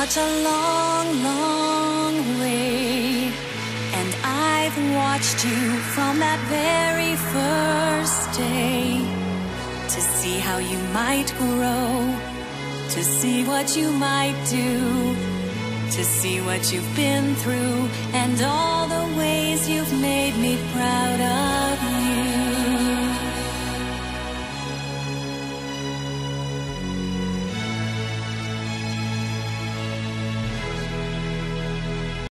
such a long, long way, and I've watched you from that very first day, to see how you might grow, to see what you might do, to see what you've been through, and all the ways you've made me proud of